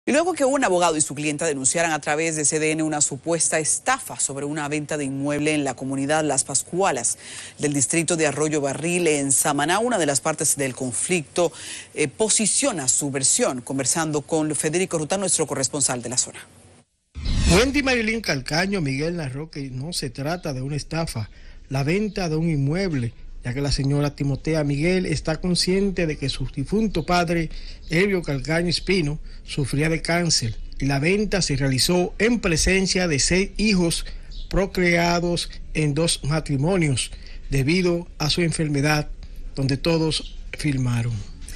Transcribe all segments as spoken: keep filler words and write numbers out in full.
Y luego que un abogado y su clienta denunciaran a través de C D N una supuesta estafa sobre una venta de inmueble en la comunidad Las Pascualas del distrito de Arroyo Barril en Samaná, una de las partes del conflicto eh, posiciona su versión, conversando con Federico Rután, nuestro corresponsal de la zona. Wendy Marilyn Calcaño, Miguel narró que no se trata de una estafa, la venta de un inmueble, ya que la señora Timotea Miguel está consciente de que su difunto padre, Elvio Calcaño Espino, sufría de cáncer y la venta se realizó en presencia de seis hijos procreados en dos matrimonios debido a su enfermedad, donde todos firmaron.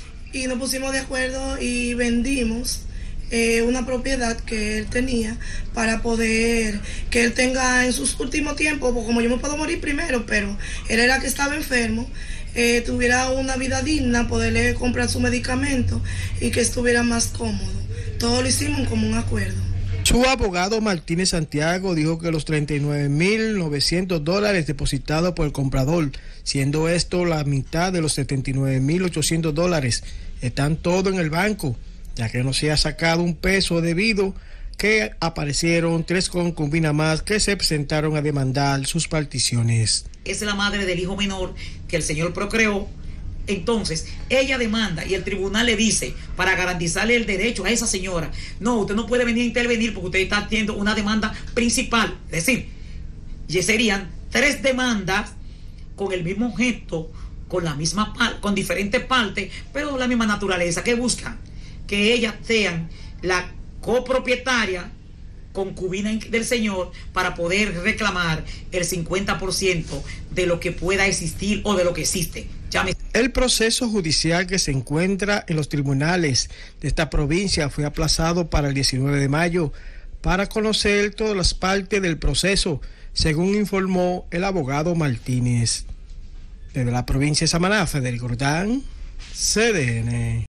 Y nos pusimos de acuerdo y vendimos Eh, una propiedad que él tenía para poder que él tenga en sus últimos tiempos, porque como yo me puedo morir primero, pero él era que estaba enfermo, eh, tuviera una vida digna, poderle comprar su medicamento y que estuviera más cómodo. Todo lo hicimos como un acuerdo. Su abogado Martínez Santiago dijo que los treinta y nueve mil novecientos dólares depositados por el comprador, siendo esto la mitad de los setenta y nueve mil ochocientos dólares, están todo en el banco, ya que no se ha sacado un peso debido que aparecieron tres concubinas más que se presentaron a demandar sus particiones. Es la madre del hijo menor que el señor procreó. Entonces, ella demanda y el tribunal le dice, para garantizarle el derecho a esa señora, no, usted no puede venir a intervenir porque usted está haciendo una demanda principal. Es decir, ya serían tres demandas con el mismo objeto, con la misma par- con diferentes partes, pero la misma naturaleza. ¿Qué buscan? Que ellas sean la copropietaria concubina del señor para poder reclamar el cincuenta por ciento de lo que pueda existir o de lo que existe. Llame. El proceso judicial que se encuentra en los tribunales de esta provincia fue aplazado para el diecinueve de mayo para conocer todas las partes del proceso, según informó el abogado Martínez. Desde la provincia de Samaná, Federico Rután, C D N.